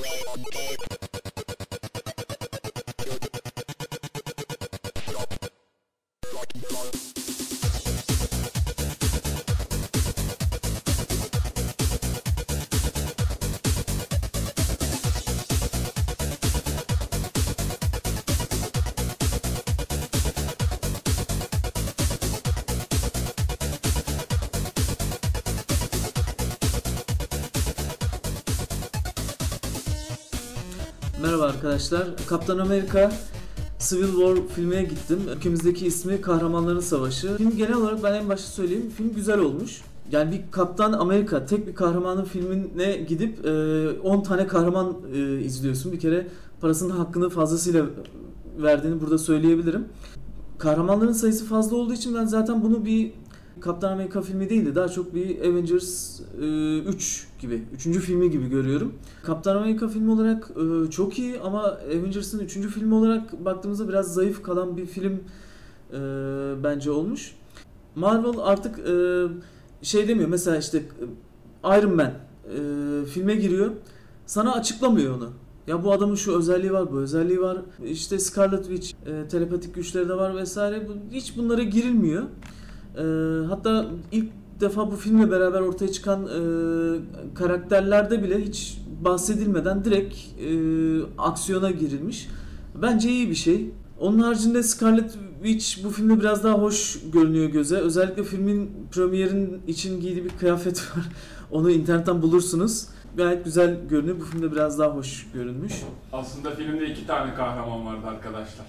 Merhaba arkadaşlar. Kaptan Amerika Civil War filmine gittim. Ülkemizdeki ismi Kahramanların Savaşı. Film genel olarak ben en başta söyleyeyim. Film güzel olmuş. Yani bir Kaptan Amerika, tek bir kahramanın filmine gidip 10 tane kahraman izliyorsun. Bir kere parasının hakkını fazlasıyla verdiğini burada söyleyebilirim. Kahramanların sayısı fazla olduğu için ben zaten bunu bir Kaptan Amerika filmi değildi. Daha çok bir Avengers 3 gibi, 3. filmi gibi görüyorum. Kaptan Amerika filmi olarak çok iyi ama Avengers'ın 3. filmi olarak baktığımızda biraz zayıf kalan bir film bence olmuş. Marvel artık şey demiyor, mesela işte Iron Man filme giriyor, sana açıklamıyor onu. Ya bu adamın şu özelliği var, bu özelliği var. İşte Scarlet Witch telepatik güçleri de var vesaire. Hiç bunlara girilmiyor. Hatta ilk defa bu filmle beraber ortaya çıkan karakterlerde bile hiç bahsedilmeden direkt aksiyona girilmiş. Bence iyi bir şey. Onun haricinde Scarlet Witch bu filmde biraz daha hoş görünüyor göze. Özellikle filmin premierin için giydiği bir kıyafet var. Onu internetten bulursunuz. Gayet güzel görünüyor. Bu filmde biraz daha hoş görünmüş. Aslında filmde 2 tane kahraman vardı arkadaşlar.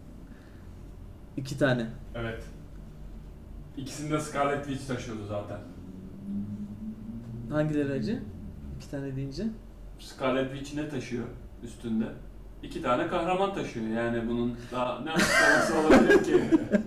2 tane. Evet. İkisini de Scarlet Witch taşıyordu zaten. Hangileri acı? 2 tane deyince? Scarlet Witch ne taşıyor üstünde? 2 tane kahraman taşıyor. Yani bunun daha ne açıklaması olabilir ki?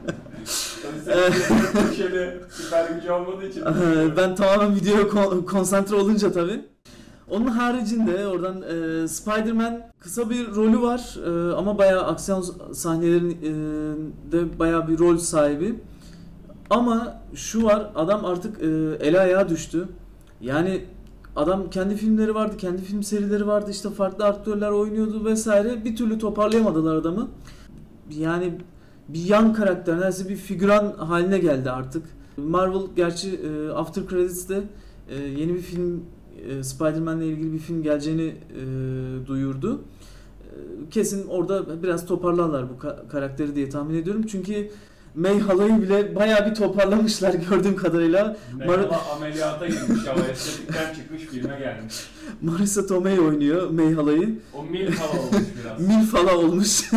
Tabii sen süper gücü olmadığı için. Ben tamamen videoya konsantre olunca tabii. Onun haricinde oradan Spider-Man kısa bir rolü var ama bayağı aksiyon sahnelerinde bayağı bir rol sahibi. Ama şu var, adam artık ele ayağa düştü. Yani adam kendi filmleri vardı, kendi film serileri vardı, işte farklı aktörler oynuyordu vesaire. Bir türlü toparlayamadılar adamı. Yani bir yan karakter, neredeyse bir figüran haline geldi artık. Marvel gerçi After Credits'te yeni bir film, Spider-Man'le ilgili bir film geleceğini duyurdu. Kesin orada biraz toparlarlar bu karakteri diye tahmin ediyorum. Çünkü May halayı bile bayağı bir toparlamışlar gördüğüm kadarıyla. May hala ameliyata girmiş ama estetikten çıkmış filme gelmiş. Marisa Tomei oynuyor May halayı. O milf hala olmuş biraz. Milf hala olmuş.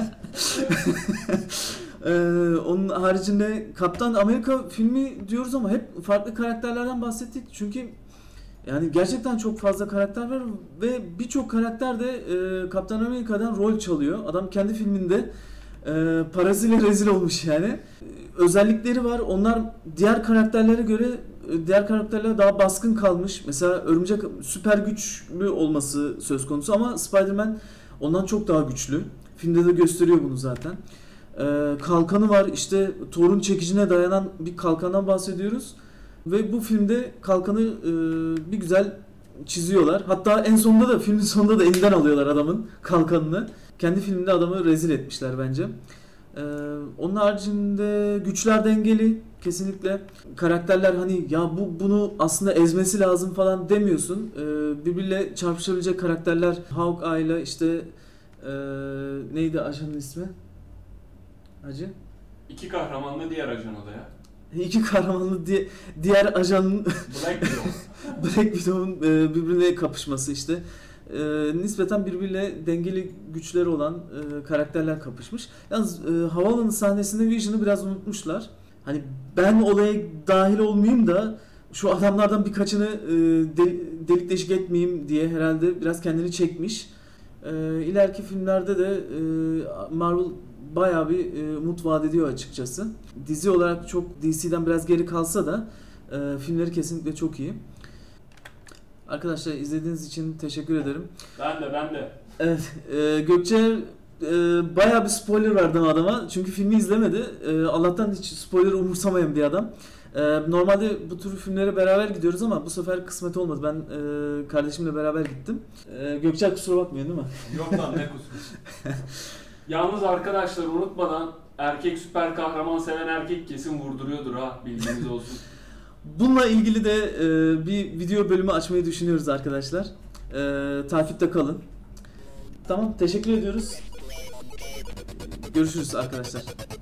Onun haricinde Kaptan Amerika filmi diyoruz ama hep farklı karakterlerden bahsettik. Çünkü yani gerçekten çok fazla karakter var ve birçok karakter de Kaptan Amerika'dan rol çalıyor. Adam kendi filminde parasıyla rezil olmuş yani. Özellikleri var. Onlar diğer karakterlere göre diğer karakterlere daha baskın kalmış. Mesela Örümcek süper güçlü olması söz konusu ama Spider-Man ondan çok daha güçlü. Filmde de gösteriyor bunu zaten. Kalkanı var. İşte Thor'un çekicine dayanan bir kalkandan bahsediyoruz. Ve bu filmde kalkanı bir güzel çiziyorlar. Hatta en sonunda da, filmin sonunda da elinden alıyorlar adamın kalkanını. Kendi filminde adamı rezil etmişler bence. Onun haricinde güçler dengeli kesinlikle. Karakterler hani ya bunu aslında ezmesi lazım falan demiyorsun. Birbiriyle çarpışabilecek karakterler. Hawkeye ile işte neydi ajanın ismi? Hacı? 2 kahramanlı diğer ajan o da ya. 2 kahramanlı diğer ajanın Black Widow. Black Widow'un birbirine kapışması işte. Nispeten birbiriyle dengeli güçleri olan karakterler kapışmış. Yalnız havaalanı sahnesinde Vision'ı biraz unutmuşlar. Hani ben olaya dahil olmayayım da şu adamlardan birkaçını delik deşik etmeyeyim diye herhalde biraz kendini çekmiş. İleriki filmlerde de Marvel bayağı bir umut vaat ediyor açıkçası. Dizi olarak çok DC'den biraz geri kalsa da filmleri kesinlikle çok iyi. Arkadaşlar izlediğiniz için teşekkür ederim. Ben de. Evet, Gökçe bayağı bir spoiler verdim adama çünkü filmi izlemedi. Allah'tan hiç spoiler umursamayan bir adam. Normalde bu tür filmlere beraber gidiyoruz ama bu sefer kısmet olmadı. Ben kardeşimle beraber gittim. Gökçe kusura bakmıyor değil mi? Yok lan ne kusur. Yalnız arkadaşlar unutmadan erkek süper kahraman seven erkek kesin vurduruyordur ha, bilginiz olsun. Bununla ilgili de bir video bölümü açmayı düşünüyoruz arkadaşlar. Takipte kalın. Tamam, teşekkür ediyoruz. Görüşürüz arkadaşlar.